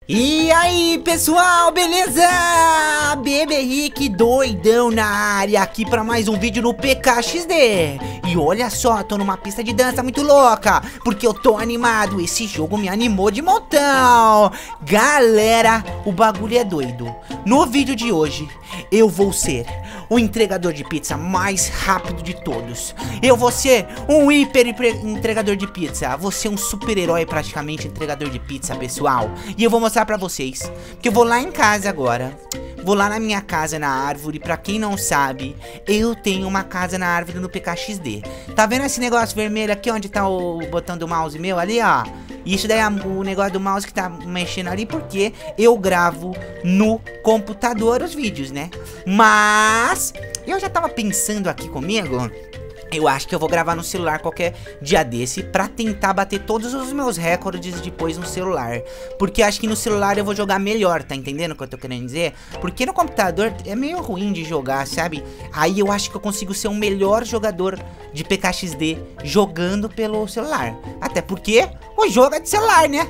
E aí pessoal, beleza? Bebê Rick doidão na área aqui pra mais um vídeo no PKXD. E olha só, tô numa pista de dança muito louca, porque eu tô animado, esse jogo me animou de montão. Galera, o bagulho é doido. No vídeo de hoje, eu vou ser o entregador de pizza mais rápido de todos. Eu vou ser um hiper entregador de pizza. Vou ser um super-herói praticamente entregador de pizza, pessoal. E eu vou mostrar pra vocês que eu vou lá em casa agora. Vou lá na minha casa na árvore. Pra quem não sabe, eu tenho uma casa na árvore no PKXD. Tá vendo esse negócio vermelho aqui onde tá o botão do mouse meu ali, ó? Isso daí é o negócio do mouse que tá mexendo ali, porque eu gravo no computador os vídeos, né? Mas eu já tava pensando aqui comigo, eu acho que eu vou gravar no celular qualquer dia desse pra tentar bater todos os meus recordes depois no celular. Porque acho que no celular eu vou jogar melhor, tá entendendo o que eu tô querendo dizer? Porque no computador é meio ruim de jogar, sabe? Aí eu acho que eu consigo ser o melhor jogador de PKXD jogando pelo celular. Até porque o jogo é de celular, né?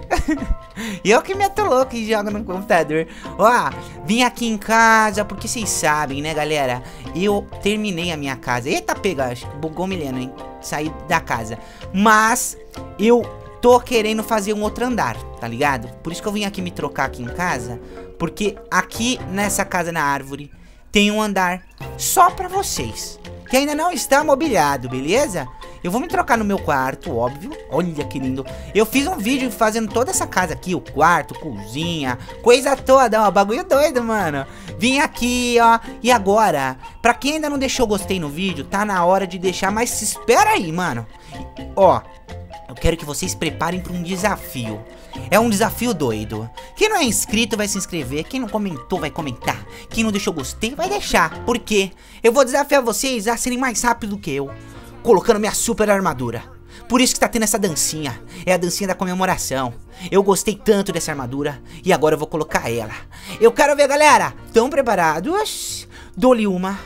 Eu que meto louco e jogo no computador. Ó, vim aqui em casa, porque vocês sabem, né, galera? Eu terminei a minha casa. Eita, pega, acho que bugou milhão, hein? Saí da casa. Mas eu tô querendo fazer um outro andar, tá ligado? Por isso que eu vim aqui me trocar aqui em casa. Porque aqui nessa casa na árvore tem um andar só pra vocês, que ainda não está mobiliado, beleza? Eu vou me trocar no meu quarto, óbvio. Olha que lindo. Eu fiz um vídeo fazendo toda essa casa aqui, o quarto, cozinha, coisa toda, ó, bagulho doido, mano. Vim aqui, ó. E agora, pra quem ainda não deixou gostei no vídeo, tá na hora de deixar, mas espera aí, mano. Ó, eu quero que vocês preparem pra um desafio. É um desafio doido. Quem não é inscrito vai se inscrever. Quem não comentou vai comentar. Quem não deixou gostei vai deixar. Por quê? Eu vou desafiar vocês a serem mais rápido que eu, colocando minha super armadura. Por isso que tá tendo essa dancinha. É a dancinha da comemoração. Eu gostei tanto dessa armadura e agora eu vou colocar ela. Eu quero ver, galera. Estão preparados? Dou-lhe uma,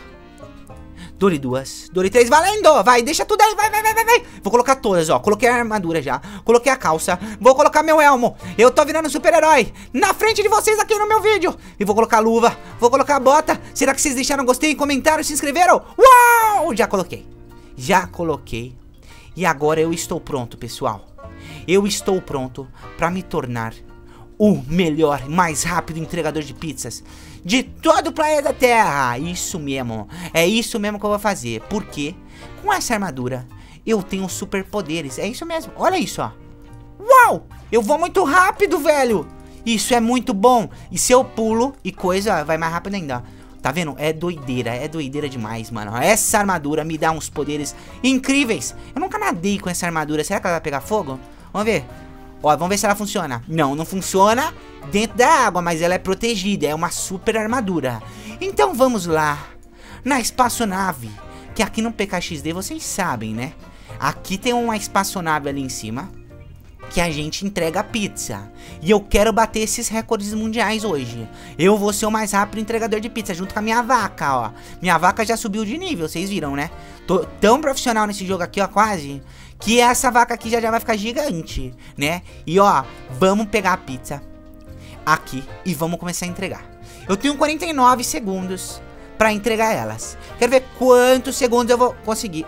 dou-lhe duas, dou-lhe três, valendo! Vai, deixa tudo aí, vai. Vou colocar todas, ó. Coloquei a armadura já, coloquei a calça. Vou colocar meu elmo. Eu tô virando super-herói na frente de vocês aqui no meu vídeo. E vou colocar a luva, vou colocar a bota. Será que vocês deixaram gostei, comentaram, se inscreveram? Uau! Já coloquei. Já coloquei. E agora eu estou pronto, pessoal. Eu estou pronto pra me tornar o melhor, mais rápido entregador de pizzas de todo o planeta Terra. Isso mesmo. É isso mesmo que eu vou fazer. Porque com essa armadura eu tenho superpoderes. É isso mesmo. Olha isso, ó. Uau! Eu vou muito rápido, velho. Isso é muito bom. E se eu pulo e coisa, vai mais rápido ainda, ó. Tá vendo? É doideira demais, mano. Essa armadura me dá uns poderes incríveis. Eu nunca nadei com essa armadura. Será que ela vai pegar fogo? Vamos ver. Ó, vamos ver se ela funciona. Não, não funciona dentro da água, mas ela é protegida. É uma super armadura. Então vamos lá na espaçonave, que aqui no PKXD vocês sabem, né? Aqui tem uma espaçonave ali em cima, que a gente entrega pizza. E eu quero bater esses recordes mundiais hoje. Eu vou ser o mais rápido entregador de pizza, junto com a minha vaca, ó. Minha vaca já subiu de nível, vocês viram, né? Tô tão profissional nesse jogo aqui, ó, quase, que essa vaca aqui já vai ficar gigante, né? E ó, vamos pegar a pizza aqui e vamos começar a entregar. Eu tenho 49 segundos pra entregar elas. Quero ver quantos segundos eu vou conseguir.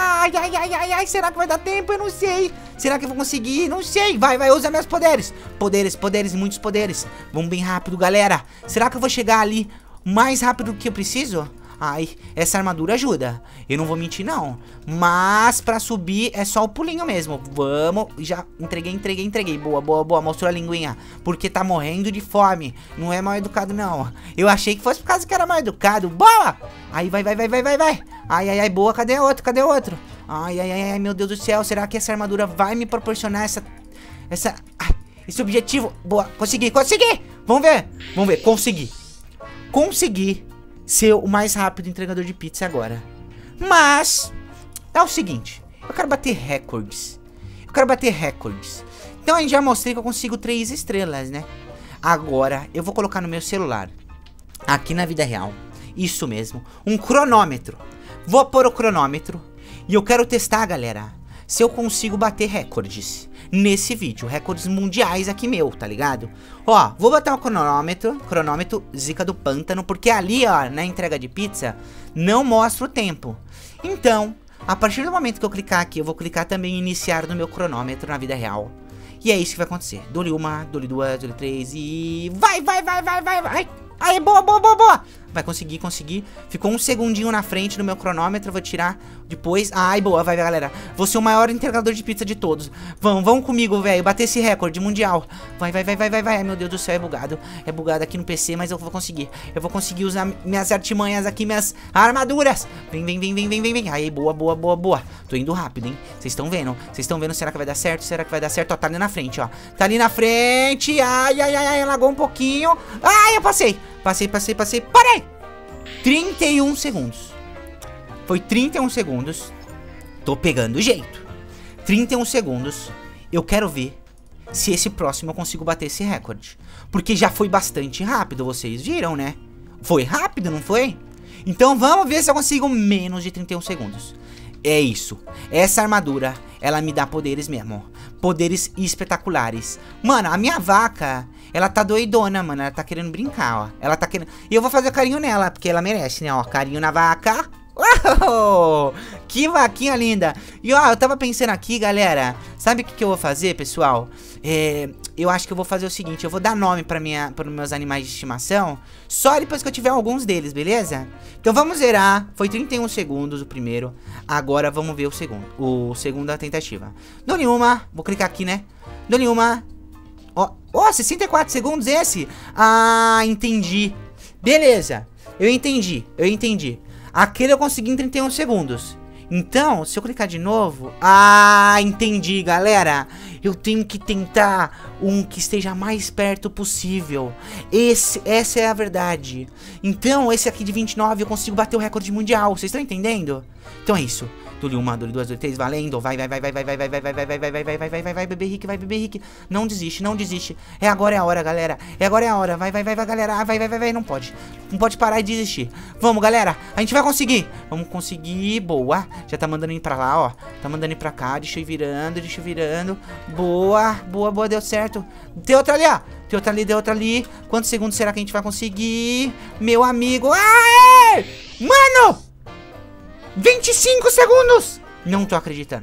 Ai, será que vai dar tempo? Eu não sei. Será que eu vou conseguir? Não sei. Vai, usa meus poderes. Poderes, muitos poderes. Vamos bem rápido, galera. Será que eu vou chegar ali mais rápido do que eu preciso? Ai, essa armadura ajuda. Eu não vou mentir, não. Mas pra subir é só o pulinho mesmo. Vamos, já entreguei. Boa, mostrou a linguinha. Porque tá morrendo de fome. Não é mal educado, não. Eu achei que fosse por causa que era mal educado. Boa! Aí, vai. Ai, boa, cadê outro? Ai, meu Deus do céu. Será que essa armadura vai me proporcionar esse objetivo? Boa, consegui. Vamos ver, consegui ser o mais rápido entregador de pizza agora. Mas é o seguinte, eu quero bater recordes. Então eu já mostrei que eu consigo 3 estrelas, né? Agora eu vou colocar no meu celular, aqui na vida real, isso mesmo, um cronômetro. Vou pôr o cronômetro e eu quero testar, galera, se eu consigo bater recordes nesse vídeo. Recordes mundiais aqui meu, tá ligado? Ó, vou botar o cronômetro Zica do Pântano, porque ali, ó, na entrega de pizza, não mostra o tempo. Então, a partir do momento que eu clicar aqui, eu vou clicar também em iniciar no meu cronômetro na vida real. E é isso que vai acontecer. Dou-lhe uma, dou-lhe duas, dou-lhe três e... Vai! Aí, boa! Vai conseguir. Ficou um segundinho na frente do meu cronômetro. Vou tirar depois. Ai, boa, vai, galera. Vou ser o maior entregador de pizza de todos. Vão comigo, velho. Bater esse recorde mundial. Vai. Ai, meu Deus do céu, é bugado. É bugado aqui no PC, mas eu vou conseguir. Eu vou conseguir usar minhas artimanhas aqui, minhas armaduras. Vem. Aí, boa. Tô indo rápido, hein? Vocês estão vendo? Será que vai dar certo? Ó, tá ali na frente, ó. Tá ali na frente. Ai, lagou um pouquinho. Ai, eu passei. Parei! 31 segundos. Foi 31 segundos. Tô pegando o jeito. 31 segundos. Eu quero ver se esse próximo eu consigo bater esse recorde. Porque já foi bastante rápido, vocês viram, né? Foi rápido, não foi? Então vamos ver se eu consigo menos de 31 segundos. É isso. Essa armadura, ela me dá poderes mesmo. Poderes espetaculares. Mano, a minha vaca... Ela tá doidona, mano. Ela tá querendo brincar, ó. Ela tá querendo... E eu vou fazer carinho nela, porque ela merece, né? Ó, carinho na vaca. Uou! Que vaquinha linda. E ó, eu tava pensando aqui, galera. Sabe o que eu vou fazer, pessoal? Eu acho que eu vou fazer o seguinte. Eu vou dar nome para meus animais de estimação só depois que eu tiver alguns deles, beleza? Então vamos zerar. Foi 31 segundos o primeiro. Agora vamos ver o segundo. O segunda tentativa. Dou-lhe uma. Vou clicar aqui, né? Dou-lhe uma. Ó, 64 segundos esse? Ah, entendi. Beleza, eu entendi. Aquele eu consegui em 31 segundos. Então, se eu clicar de novo... Ah, entendi, galera. Eu tenho que tentar um que esteja mais perto possível. Essa é a verdade. Então, esse aqui de 29 eu consigo bater o recorde mundial. Vocês estão entendendo? Então é isso. Dou-lhe uma, dou-lhe duas, dou-lhe três, valendo. Vai, bebê Rick. Não desiste. Agora é a hora, galera. Vai, galera. Vai. Não pode parar e desistir. Vamos, galera. A gente vai conseguir. Vamos conseguir. Boa. Já tá mandando ir pra lá, ó. Tá mandando ir pra cá. Deixa eu ir virando. Boa. Deu certo. Tem outra ali, ó. Tem outra ali. Quantos segundos será que a gente vai conseguir? Meu amigo. Aê! Mano! 25 segundos! Não tô acreditando.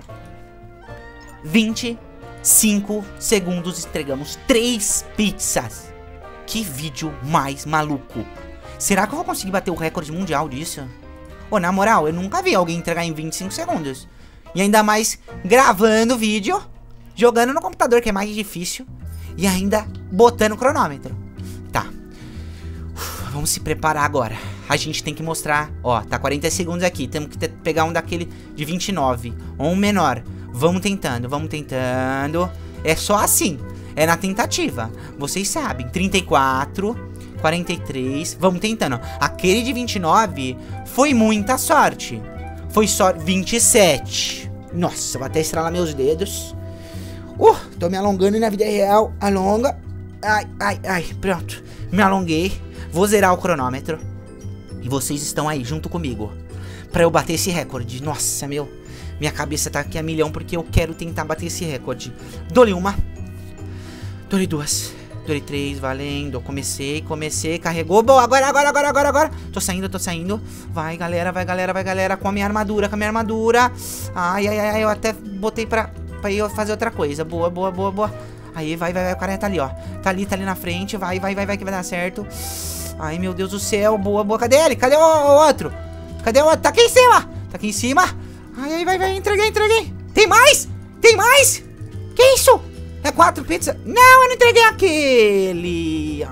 25 segundos, entregamos 3 pizzas. Que vídeo mais maluco. Será que eu vou conseguir bater o recorde mundial disso? Ô, na moral, eu nunca vi alguém entregar em 25 segundos. E ainda mais gravando vídeo, jogando no computador, que é mais difícil, e ainda botando o cronômetro. Tá. Vamos se preparar agora. A gente tem que mostrar, ó, tá 40 segundos aqui. Temos que pegar um daquele de 29 ou um menor. Vamos tentando. É só assim, é na tentativa. Vocês sabem, 34, 43. Vamos tentando. Aquele de 29 foi muita sorte. Foi só 27. Nossa, vou até estralar meus dedos. Tô me alongando na vida real. Alonga. Ai, pronto. Me alonguei. Vou zerar o cronômetro. E vocês estão aí junto comigo pra eu bater esse recorde. Nossa, minha cabeça tá aqui a milhão, porque eu quero tentar bater esse recorde. Dou-lhe uma. Dou-lhe duas. Dou-lhe três, valendo. Comecei. Carregou. Boa, agora. Tô saindo. Vai, galera. Com a minha armadura. Ai. Eu até botei pra eu fazer outra coisa. Boa. Aí, vai. O cara tá ali, ó. Tá ali na frente. Vai, que vai dar certo. Ai, meu Deus do céu. Boa. Cadê ele? Cadê o outro? Tá aqui em cima. Ai, vai. Entreguei. Tem mais? Que isso? É 4 pizzas? Não, eu não entreguei aquele.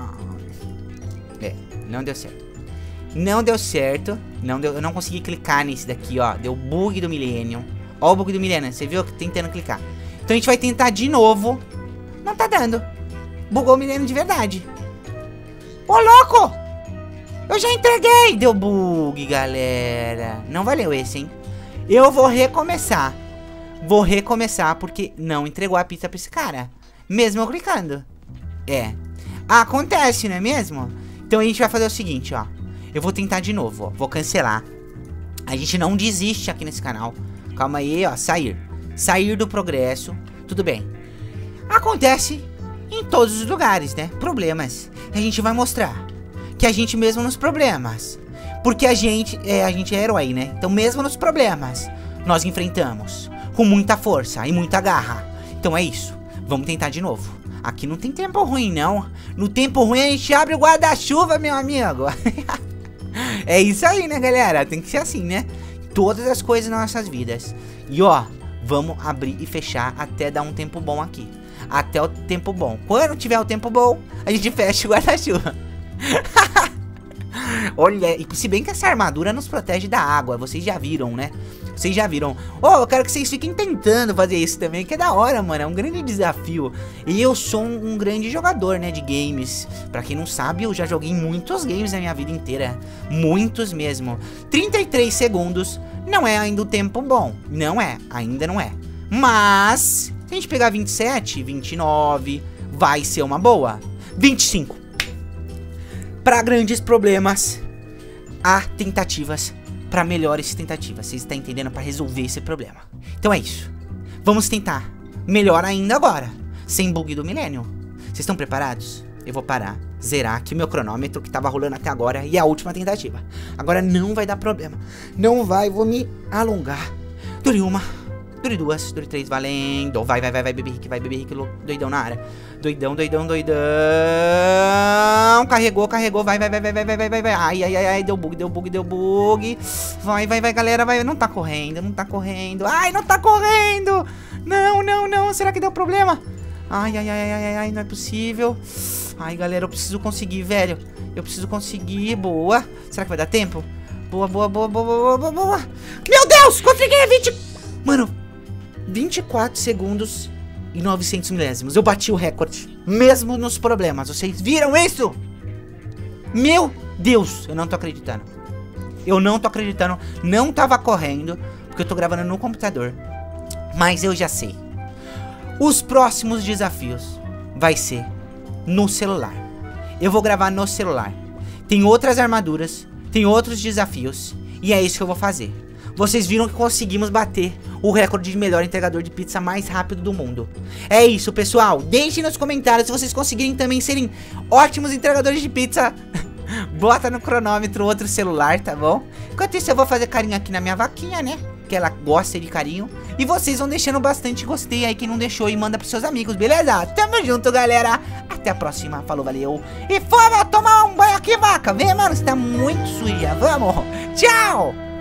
Não deu certo. Eu não consegui clicar nesse daqui, ó. Deu bug do Millennium. Ó o bug do Millennium. Você viu? Tentando clicar. Então a gente vai tentar de novo. Não tá dando. Bugou o Millennium de verdade. Ô, louco! Eu já entreguei! Deu bug, galera. Não valeu esse, hein? Eu vou recomeçar. Porque não entregou a pizza pra esse cara. Mesmo eu clicando. Acontece, não é mesmo? Então a gente vai fazer o seguinte, ó. Eu vou tentar de novo, ó. Vou cancelar. A gente não desiste aqui nesse canal. Calma aí, ó. Sair do progresso. Tudo bem. Acontece em todos os lugares, né? Problemas. E a gente vai mostrar que a gente mesmo nos problemas. Porque a gente é herói, né? Então mesmo nos problemas, nós enfrentamos com muita força e muita garra. Então é isso. Vamos tentar de novo. Aqui não tem tempo ruim, não. No tempo ruim a gente abre o guarda-chuva, meu amigo. É isso aí, né, galera? Tem que ser assim, né? Todas as coisas nas nossas vidas. E ó, vamos abrir e fechar até dar um tempo bom aqui. Até o tempo bom. Quando tiver o tempo bom, a gente fecha o guarda-chuva. Olha, e se bem que essa armadura nos protege da água. Vocês já viram, né? Vocês já viram. Oh, eu quero que vocês fiquem tentando fazer isso também, que é da hora, mano. É um grande desafio. E eu sou um grande jogador, né, de games. Pra quem não sabe, eu já joguei muitos games na minha vida inteira. Muitos mesmo. 33 segundos não é ainda o tempo bom. Não é, ainda não é. Mas, se a gente pegar 27, 29, vai ser uma boa. 25. Pra grandes problemas, há tentativas pra melhores tentativas. Vocês estão entendendo? Pra resolver esse problema. Então é isso. Vamos tentar melhor ainda agora, sem bug do milênio. Vocês estão preparados? Eu vou parar, zerar aqui o meu cronômetro que tava rolando até agora. E a última tentativa. Agora não vai dar problema. Não vai, vou me alongar. Dure uma, dure duas, dure três, valendo. Vai, bebê Rick, doidão na área. Doidão. Carregou, vai. Ai, deu bug. Vai, galera, vai. Não tá correndo. Ai, não tá correndo. Não. Será que deu problema? Ai, não é possível. Ai, galera, eu preciso conseguir, velho. Boa. Será que vai dar tempo? Boa. Meu Deus, consegui 20... Mano, 24 segundos e 900 milésimos. Eu bati o recorde, mesmo nos problemas. Vocês viram isso? Meu Deus, eu não tô acreditando. Não tava correndo, porque eu tô gravando no computador. Mas eu já sei. Os próximos desafios vai ser no celular. Eu vou gravar no celular. Tem outras armaduras, tem outros desafios, e é isso que eu vou fazer. Vocês viram que conseguimos bater o recorde de melhor entregador de pizza mais rápido do mundo. É isso, pessoal. Deixem nos comentários se vocês conseguirem também serem ótimos entregadores de pizza. Bota no cronômetro outro celular, tá bom? Enquanto isso eu vou fazer carinho aqui na minha vaquinha, né? Que ela gosta de carinho. E vocês vão deixando bastante gostei aí, quem não deixou, e manda pros seus amigos, beleza? Tamo junto, galera. Até a próxima. Falou, valeu. E vamos tomar um banho aqui, vaca. Vem, mano, você tá muito suja. Vamos. Tchau.